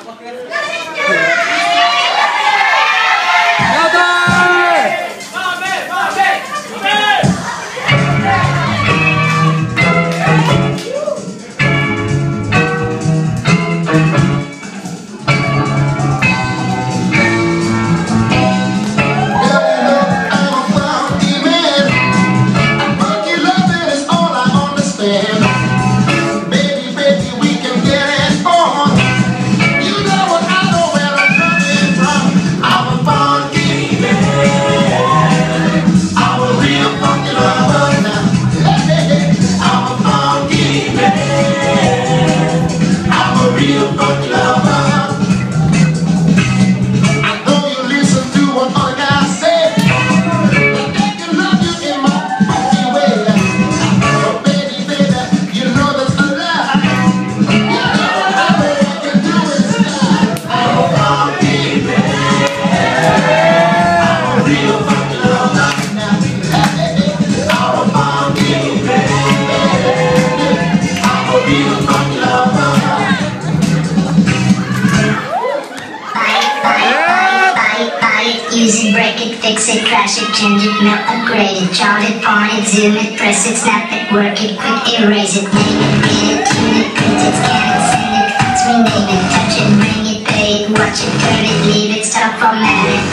Use it, break it, fix it, crash it, change it, melt, upgrade it, chart it, point it, zoom it, press it, snap it, work it, quick erase it, name it, pin it, tune it, print it, scan it, send it, fax, rename it, touch it, bring it, pay it, watch it, turn it, leave it, stop, format it.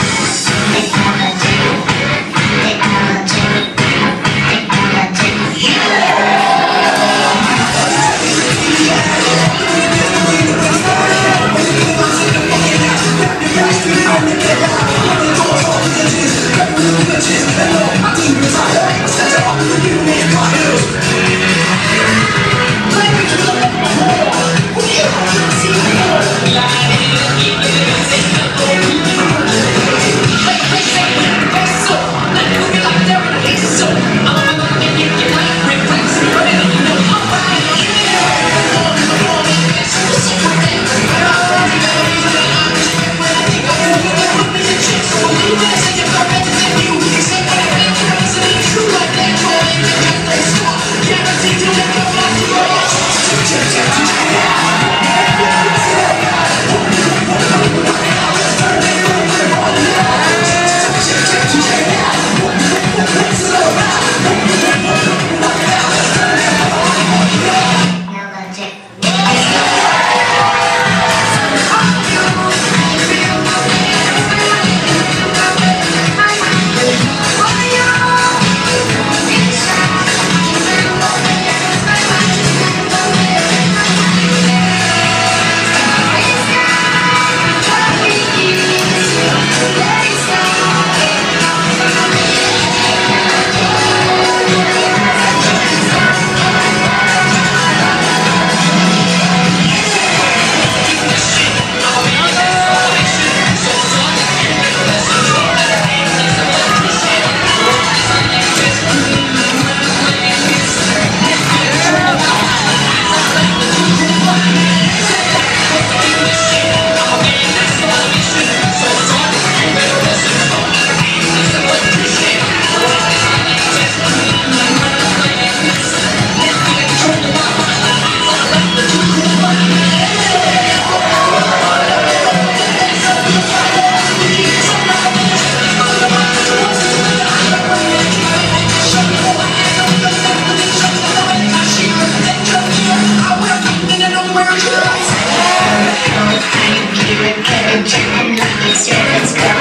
Let's go.